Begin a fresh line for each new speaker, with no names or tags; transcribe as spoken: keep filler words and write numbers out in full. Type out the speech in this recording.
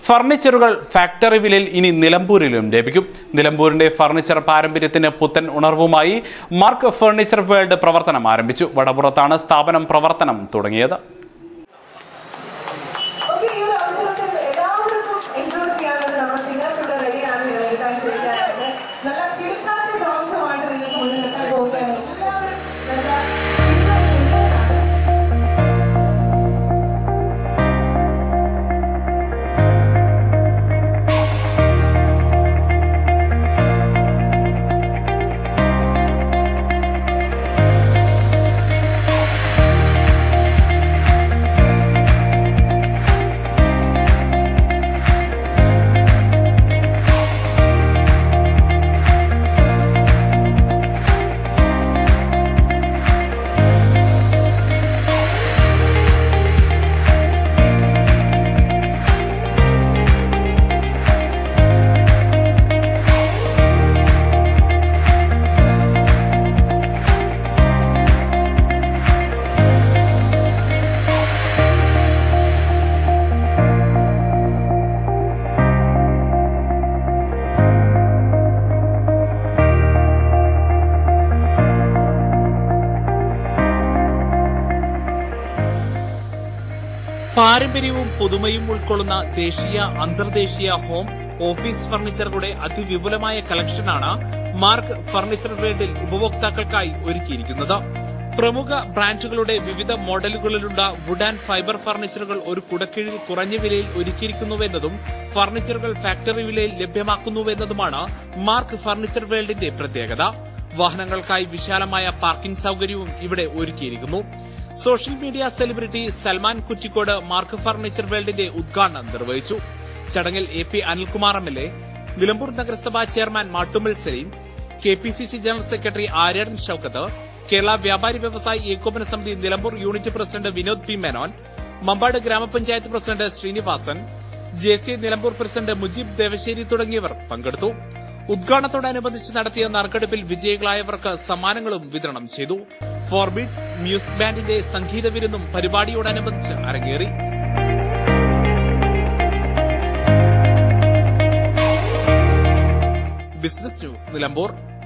ഫർണിച്ചറുകൾ ഫാക്ടറി വിലയിൽ ഇനി നിലമ്പൂരിലും ലഭിക്കും. നിലമ്പൂരിന്റെ ഫർണിച്ചർ പാരമ്പര്യത്തിന് പുത്തൻ ഉണർവുമായി മാർക്ക് ഫർണിച്ചർ വേൾഡ് പ്രവർത്തനം ആരംഭിച്ചു. വടപുറത്താണ് സ്ഥാപനം പ്രവർത്തനം തുടങ്ങിയത്. പാരമ്പര്യവും പുതുമയും ഉൾക്കൊള്ളുന്ന ദേശീയ അന്തർദേശീയ ഹോം ഓഫീസ് ഫർണിച്ചറുകളുടെ അതിവിപുലമായ കളക്ഷനാണ് മാർക്ക് ഫർണിച്ചർ വേൾഡിൽ ഉപഭോക്താക്കൾക്കായി ഒരുക്കിയിരിക്കുന്നത്. പ്രമുഖ ബ്രാൻഡുകളുടെ വിവിധ മോഡലുകളിലുള്ള വുഡ് ആൻഡ് ഫൈബർ ഫർണിച്ചറുകൾ ഒരു കുടക്കീഴിൽ കുറഞ്ഞ വിലയിൽ ഒരുക്കിയിരിക്കുന്നുവെന്നതും ഫർണിച്ചറുകൾ ഫാക്ടറി വിലയിൽ ലഭ്യമാക്കുന്നുവെന്നതുമാണ് മാർക്ക് ഫർണിച്ചർ വേൾഡിന്റെ പ്രത്യേകത. വാഹനങ്ങൾക്കായി വിശാലമായ പാർക്കിംഗ് സൌകര്യവും ഇവിടെ ഒരുക്കിയിരിക്കുന്നു. Social media celebrity Salman Kuttikode mark furniture വേൾഡിന്റെ ഉദ്ഘാടനം നിർവഹിച്ചു. ചടങ്ങിൽ A P Anilkumar M L A, Nilambur നഗരസഭാ chairman Mattummal Saleem, K P C C general secretary Aryadan Shoukath, Kerala വ്യാപാരി വ്യവസായി ഏകോപന സമിതി Nilambur unit president Vinod P Menon, Mambad ഗ്രാമപഞ്ചായത്ത് president Sreenivasan, J C Nilambur president Mujeeb Devassery തുടങ്ങിയവർ പങ്കെടുത്തു. ഉദ്ഘാടനത്തോടനുബന്ധിച്ച് നടത്തിയ നറുക്കെടുപ്പിൽ വിജയികളായവർക്ക് സമ്മാനങ്ങളും വിതരണം ചെയ്തു. ഫോർബീറ്റ്സ് മ്യൂസിക് ബാൻഡിന്റെ സംഗീത വിരുന്നും പരിപാടിയോടനുബന്ധിച്ച് അരങ്ങേറി. Business news Nilambur.